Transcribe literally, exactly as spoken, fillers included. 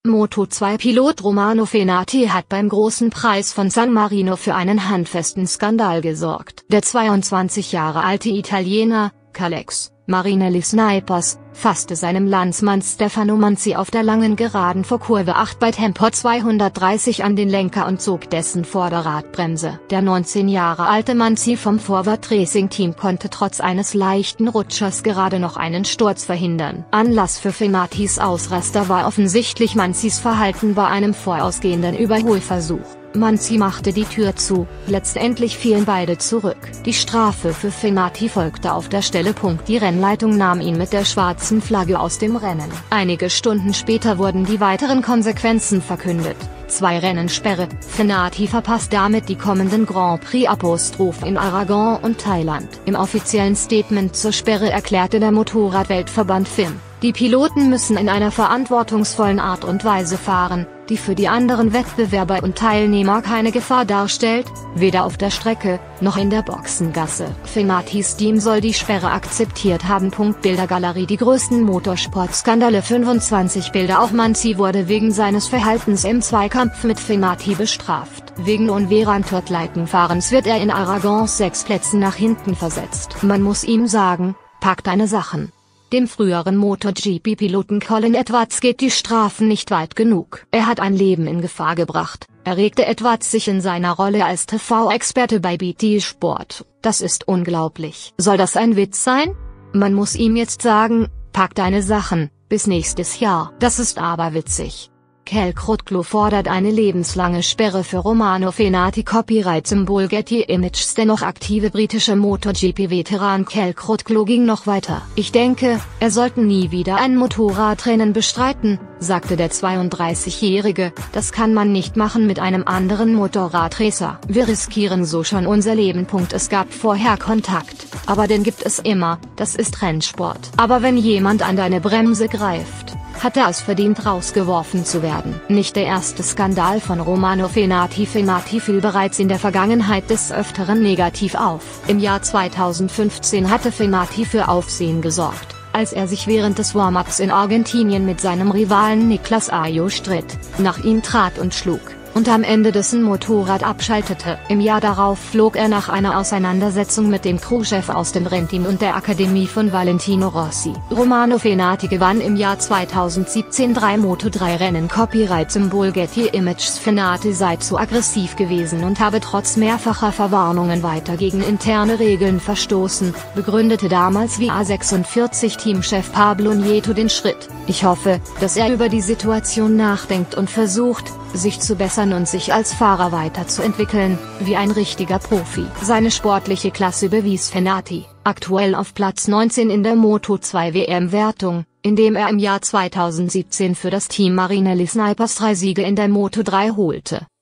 Moto zwei Pilot Romano Fenati hat beim Großen Preis von San Marino für einen handfesten Skandal gesorgt. Der zweiundzwanzig Jahre alte Italiener, Kalex Marinelli Snipers, fasste seinem Landsmann Stefano Manzi auf der langen Geraden vor Kurve acht bei Tempo zweihundertdreißig an den Lenker und zog dessen Vorderradbremse. Der neunzehn Jahre alte Manzi vom Forward Racing Team konnte trotz eines leichten Rutschers gerade noch einen Sturz verhindern. Anlass für Fenatis Ausraster war offensichtlich Manzis Verhalten bei einem vorausgehenden Überholversuch. Manzi machte die Tür zu, letztendlich fielen beide zurück. Die Strafe für Fenati folgte auf der Stelle. Die Rennleitung nahm ihn mit der schwarzen Flagge aus dem Rennen. Einige Stunden später wurden die weiteren Konsequenzen verkündet. Zwei Rennensperre, Fenati verpasst damit die kommenden Grand Prix Apostrophe in Aragon und Thailand. Im offiziellen Statement zur Sperre erklärte der Motorradweltverband F I M: Die Piloten müssen in einer verantwortungsvollen Art und Weise fahren, die für die anderen Wettbewerber und Teilnehmer keine Gefahr darstellt, weder auf der Strecke, noch in der Boxengasse. Fenatis Team soll die Sperre akzeptiert haben. Bildergalerie: Die größten Motorsportskandale. fünfundzwanzig Bilder. Auch Manzi wurde wegen seines Verhaltens im Zweikampf mit Fenati bestraft. Wegen Unverantwortlichen wird er in Aragon sechs Plätze nach hinten versetzt. Man muss ihm sagen, pack deine Sachen. Dem früheren MotoGP-Piloten Colin Edwards geht die Strafen nicht weit genug. Er hat ein Leben in Gefahr gebracht, erregte Edwards sich in seiner Rolle als T V-Experte bei B T Sport. Das ist unglaublich. Soll das ein Witz sein? Man muss ihm jetzt sagen, pack deine Sachen, bis nächstes Jahr. Das ist aber witzig. Cal Crutchlow fordert eine lebenslange Sperre für Romano Fenati. Copyright-Symbol Getty Images. Der noch aktive britische MotoGP-Veteran Cal Crutchlow ging noch weiter. Ich denke, er sollte nie wieder ein Motorradrennen bestreiten, sagte der zweiunddreißigjährige, das kann man nicht machen mit einem anderen Motorradracer. Wir riskieren so schon unser Leben. Es gab vorher Kontakt, aber den gibt es immer, das ist Rennsport. Aber wenn jemand an deine Bremse greift, hat er es verdient, rausgeworfen zu werden. Nicht der erste Skandal von Romano Fenati. Fenati fiel bereits in der Vergangenheit des Öfteren negativ auf. Im Jahr zweitausendfünfzehn hatte Fenati für Aufsehen gesorgt, als er sich während des Warm-ups in Argentinien mit seinem Rivalen Nicolas Ayo stritt, nach ihm trat und schlug, und am Ende dessen Motorrad abschaltete. Im Jahr darauf flog er nach einer Auseinandersetzung mit dem Crewchef aus dem Rennteam und der Akademie von Valentino Rossi. Romano Fenati gewann im Jahr zweitausendsiebzehn drei Moto drei Rennen. Copyright-Symbol Getty Images. Fenati sei zu aggressiv gewesen und habe trotz mehrfacher Verwarnungen weiter gegen interne Regeln verstoßen, begründete damals V A sechsundvierzig-Teamchef Pablo Nieto den Schritt. Ich hoffe, dass er über die Situation nachdenkt und versucht, sich zu bessern und sich als Fahrer weiterzuentwickeln, wie ein richtiger Profi. Seine sportliche Klasse bewies Fenati, aktuell auf Platz neunzehn in der Moto zwei W M-Wertung, indem er im Jahr zweitausendsiebzehn für das Team Marinelli Snipers drei Siege in der Moto drei holte.